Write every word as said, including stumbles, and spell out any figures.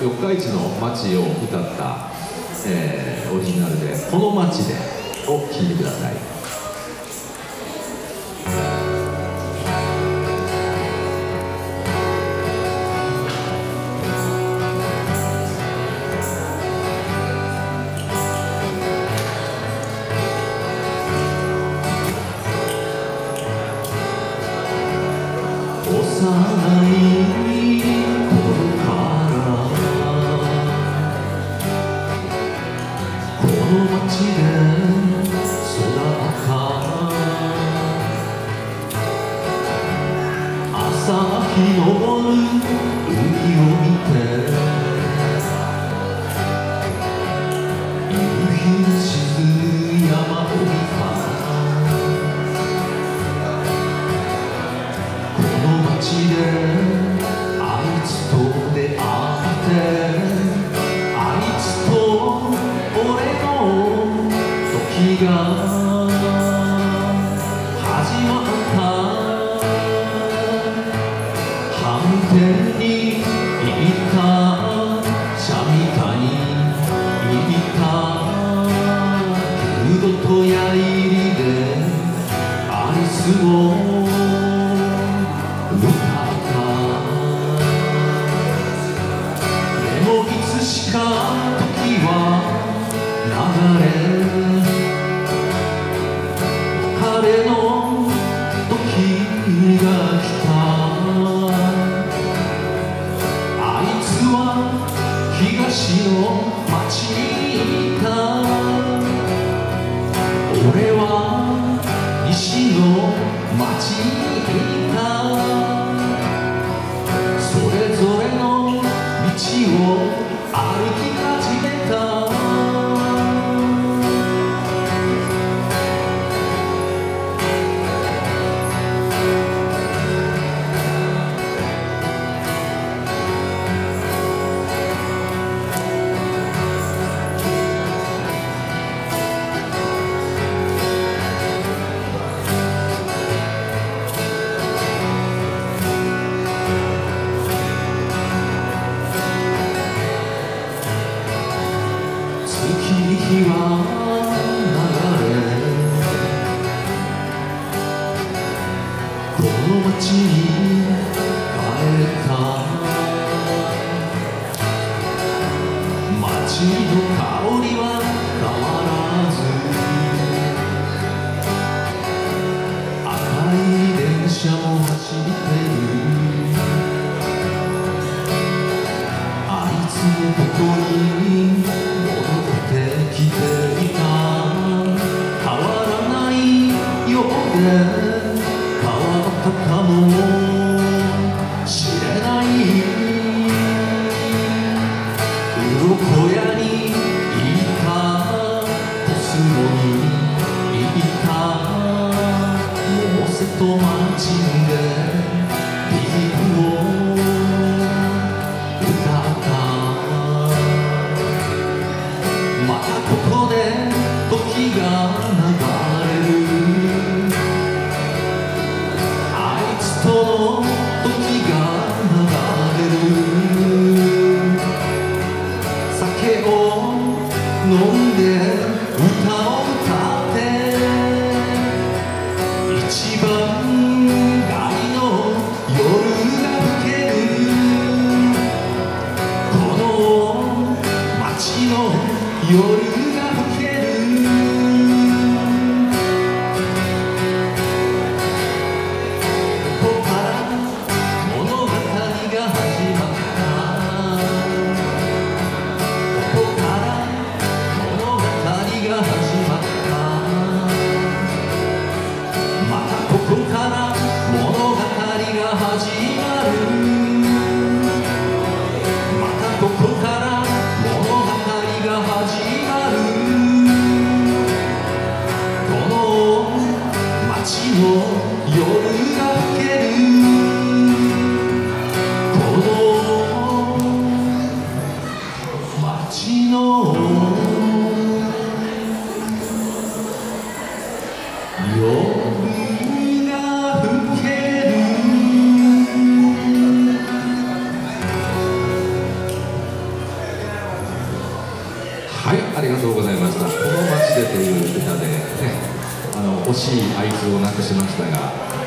四日市の街を歌った、えー、オリジナルで「この街で」を聴いてください。幼い頃からこの街で育った朝日昇る海を見て夕日の沈む山を見た街であいつと出会ってあいつと俺の時が始まった反転に行った車みたいに行ったフードと矢入りでアイスをしか時は流れ彼の時が来たあいつは東の町にいた俺は西の町にいたそれぞれの道を歩き始めた日は流れこの街に帰った街の香りは変わらず赤い電車も走ってるあいつのここに来ていた変わらないようで変わったかもしれない鱗屋にいたコスモにいたモーセとマーチンでリズムをここで時が流れるあいつとの時が流れる酒を飲んで歌を歌って一番街の夜が更けるこの街の夜ここから物語が始まるはい、ありがとうございました。この街でという歌で、ね、あの惜しいあいつを亡くしましたが。